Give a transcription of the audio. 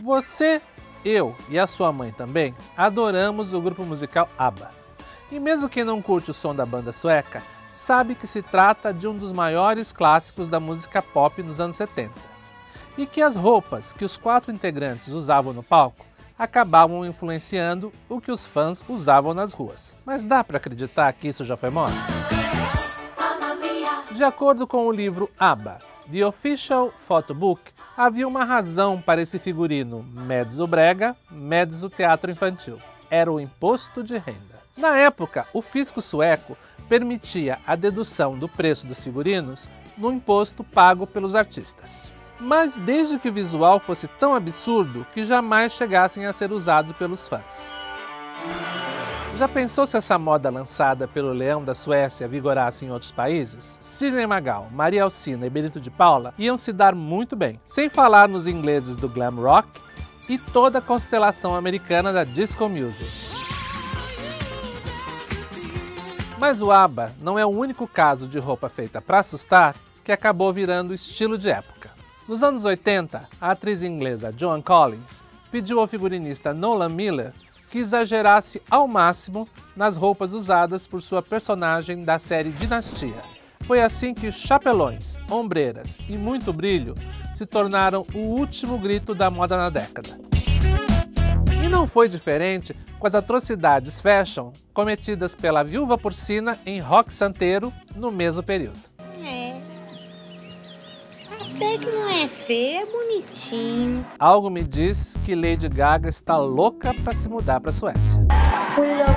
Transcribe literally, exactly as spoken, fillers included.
Você, eu e a sua mãe também adoramos o grupo musical ABBA. E mesmo quem não curte o som da banda sueca, sabe que se trata de um dos maiores clássicos da música pop nos anos setenta. E que as roupas que os quatro integrantes usavam no palco acabavam influenciando o que os fãs usavam nas ruas. Mas dá para acreditar que isso já foi moda? De acordo com o livro ABBA, The Official Photobook, havia uma razão para esse figurino mezzo brega, mezzo teatro infantil. Era o imposto de renda. Na época, o fisco sueco permitia a dedução do preço dos figurinos no imposto pago pelos artistas. Mas desde que o visual fosse tão absurdo que jamais chegassem a ser usado pelos fãs. Já pensou se essa moda lançada pelo Leão da Suécia vigorasse em outros países? Sidney Magal, Maria Alcina e Benito de Paula iam se dar muito bem, sem falar nos ingleses do glam rock e toda a constelação americana da disco music. Mas o ABBA não é o único caso de roupa feita para assustar que acabou virando estilo de época. Nos anos oitenta, a atriz inglesa Joan Collins pediu ao figurinista Nolan Miller que exagerasse ao máximo nas roupas usadas por sua personagem da série Dinastia. Foi assim que chapelões, ombreiras e muito brilho se tornaram o último grito da moda na década. E não foi diferente com as atrocidades fashion cometidas pela viúva porcina em Rock Santeiro no mesmo período. É. Até que não é feio, é bonitinho. Algo me diz que Lady Gaga está louca para se mudar para a Suécia.